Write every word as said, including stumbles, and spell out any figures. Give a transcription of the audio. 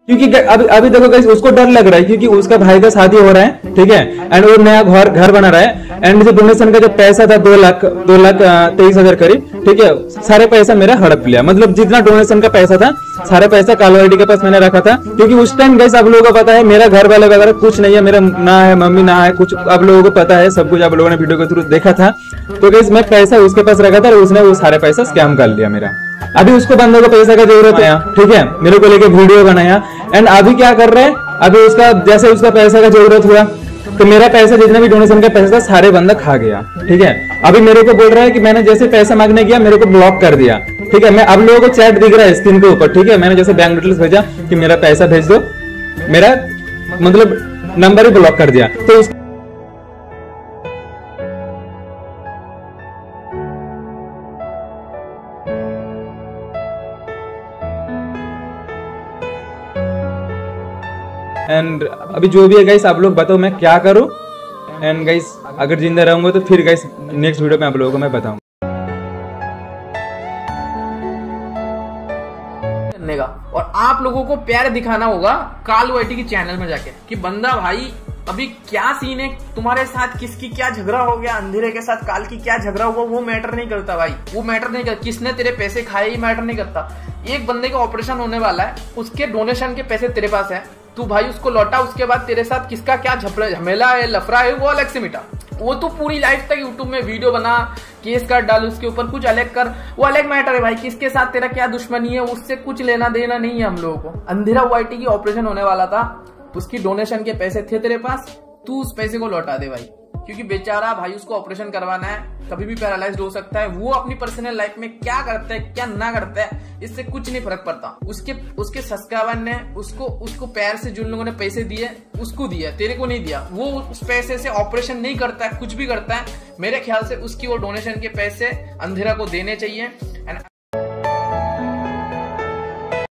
क्योंकि अभी अभी देखो गाइस उसको डर लग रहा है क्योंकि उसका भाई का शादी हो रहा है, ठीक है, एंड वो नया घर घर बना रहा है, एंड जो डोनेशन का जो पैसा था दो लाख दो लाख तेईस हजार करीब, ठीक है, सारे पैसा मेरा हड़प लिया। मतलब जितना डोनेशन का पैसा था सारे पैसा कालवाड़ी के पास मैंने रखा था, क्योंकि उस टाइम गाइस आप लोगों को पता है मेरा घर वाले वगैरह कुछ नहीं है, मेरा ना है मम्मी ना है कुछ, आप लोगों को पता है सब कुछ, आप लोगों ने वीडियो के थ्रू देखा था। तो गाइस मैं पैसा उसके पास रखा था और उसने वो सारे पैसा स्कैम कर लिया मेरा। अभी उसको बंदे को पैसा का जरूरत है, ठीक है, मेरे को लेके वीडियो बनाया, एंड अभी क्या कर रहे हैं, अभी उसका जैसे उसका पैसा का जरूरत हुआ तो मेरा पैसा जितना भी डोनेशन का पैसा था सारे बंदा खा गया, ठीक है। अभी मेरे को बोल रहा है कि मैंने जैसे पैसा मांगने गया मेरे को ब्लॉक कर दिया, ठीक है। मैं अब लोगों को चैट दिख रहा है स्क्रीन के ऊपर, ठीक है, मैंने जैसे बैंक डिटेल्स भेजा कि मेरा पैसा भेज दो, मेरा मतलब नंबर ही ब्लॉक कर दिया। तो उस एंड अभी जो भी है गाइस आप लोग बताओ मैं क्या करूं, एंड गाइस अगर जिंदा रहूंगा तो फिर गाइस नेक्स्ट वीडियो में आप लोगों को मैं बताऊंगा करने का। और आप लोगों को प्यार दिखाना होगा काल वाइटी की चैनल में जाके कि बंदा भाई अभी क्या सीन है तुम्हारे साथ, किसकी क्या झगड़ा हो गया, अंधेरे के साथ काल की क्या झगड़ा हुआ, वो मैटर नहीं करता भाई, वो मैटर नहीं करता, किसने तेरे पैसे खाए ही मैटर नहीं करता। एक बंदे का ऑपरेशन होने वाला है, उसके डोनेशन के पैसे तेरे पास है, तू भाई उसको लौटा, उसके बाद तेरे साथ किसका क्या झमेला है लफड़ा है वो अलग से मिटा। वो तू पूरी लाइफ तक यूट्यूब में वीडियो बना, केस कर डाल, उसके ऊपर कुछ अलग कर, वो अलग मैटर है भाई, किसके साथ तेरा क्या दुश्मनी है उससे कुछ लेना देना नहीं है हम लोगों को। अंधेरा वाइटी की ऑपरेशन होने वाला था, उसकी डोनेशन के पैसे थे तेरे पास, तू उस पैसे को लौटा दे भाई, क्योंकि बेचारा भाई उसको ऑपरेशन करवाना है, कभी भी पैरालाइज्ड हो सकता है। वो अपनी पर्सनल लाइफ में क्या करता है क्या ना करता है इससे कुछ नहीं फर्क पड़ता। उसके उसके सब्सक्राइबर ने उसको उसको पैर से जिन लोगों ने पैसे दिए उसको दिया, तेरे को नहीं दिया। वो उस पैसे से ऑपरेशन नहीं करता है, कुछ भी करता है, मेरे ख्याल से उसकी वो डोनेशन के पैसे अंधेरा को देने चाहिए।